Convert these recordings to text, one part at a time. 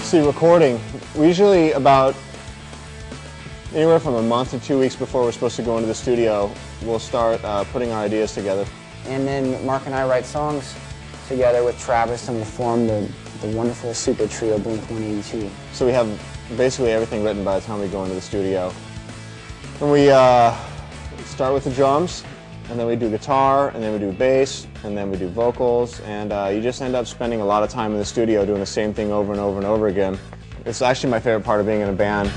See, recording, we usually about anywhere from a month to 2 weeks before we're supposed to go into the studio, we'll start putting our ideas together. And then Mark and I write songs together with Travis, and we'll form the wonderful super trio Blink-182. So we have basically everything written by the time we go into the studio. And we start with the drums, and then we do guitar, and then we do bass, and then we do vocals, and you just end up spending a lot of time in the studio doing the same thing over and over and over again. It's actually my favorite part of being in a band.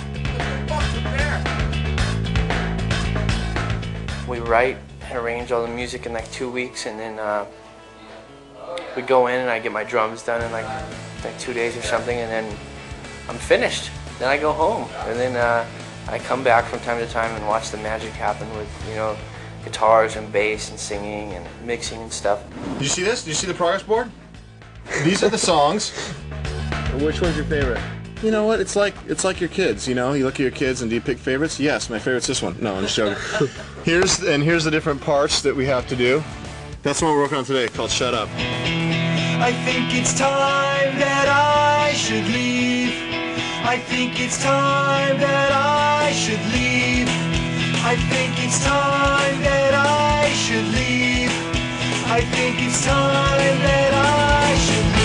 We write and arrange all the music in like 2 weeks, and then we go in and I get my drums done in like 2 days or something, and then I'm finished. Then I go home, and then I come back from time to time and watch the magic happen with, you know, guitars and bass and singing and mixing and stuff. Did you see this? Did you see the progress board? These are the songs. Which one's your favorite? You know what? It's like your kids. You know, you look at your kids and do you pick favorites? Yes, my favorite's this one. No, I'm just joking. Here's the different parts that we have to do. That's what we're working on today, called Shut Up. I think it's time that I should leave. I think it's time that I should leave. I think it's time that I should leave. I think it's time that I should leave.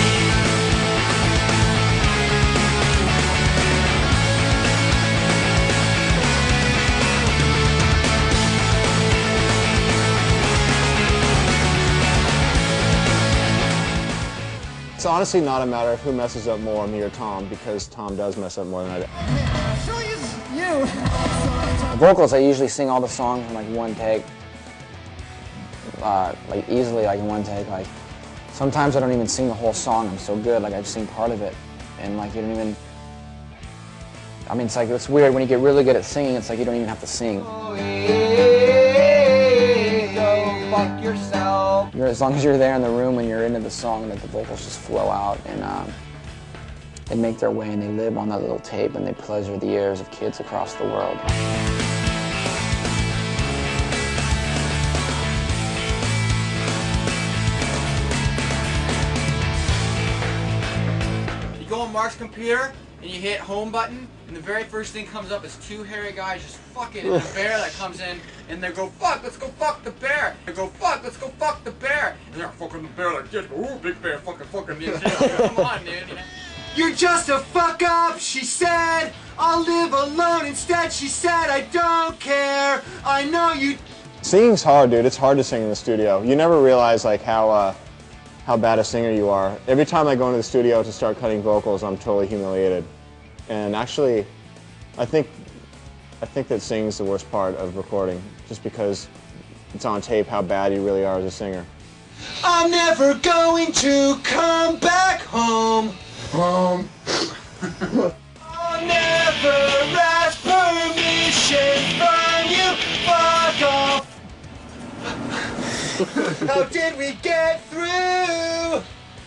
It's honestly not a matter of who messes up more, me or Tom, because Tom does mess up more than I do. The vocals, I usually sing all the songs in like one take. Like easily, like in one take. Like sometimes I don't even sing the whole song. I'm so good. Like I just sing part of it, and like you don't even. I mean, it's weird when you get really good at singing. It's like you don't even have to sing. Go fuck yourself. As long as you're there in the room and you're into the song, that the vocals just flow out and they make their way and they live on that little tape and they pleasure the ears of kids across the world. You go on Mark's computer and you hit home button, and the very first thing comes up is two hairy guys just fucking, and a bear that comes in, and they go, fuck, let's go fuck the bear. They go, fuck, let's go fuck the bear. And they're fucking the bear like this, ooh, big bear fucking me. Come on, dude. You're just a fuck up, she said. I'll live alone instead, she said. I don't care. I know you. Singing's hard, dude. It's hard to sing in the studio. You never realize like how bad a singer you are. Every time I go into the studio to start cutting vocals, I'm totally humiliated. And actually, I think that singing's the worst part of recording, just because it's on tape how bad you really are as a singer. I'm never going to come back home. I'll never ask permission from you. Fuck off. How did we get through?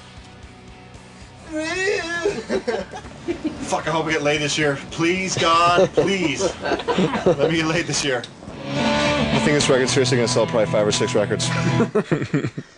Fuck, I hope we get laid this year. Please, God, please. Let me get laid this year. I think this record's seriously gonna sell probably 5 or 6 records.